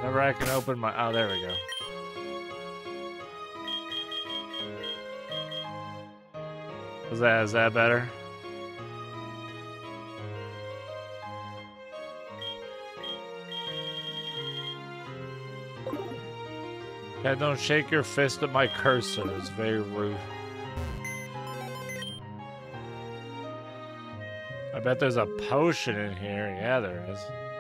Whenever I can open my... Oh, there we go. Is that better? Yeah, don't shake your fist at my cursor. It's very rude. I bet there's a potion in here. Yeah, there is.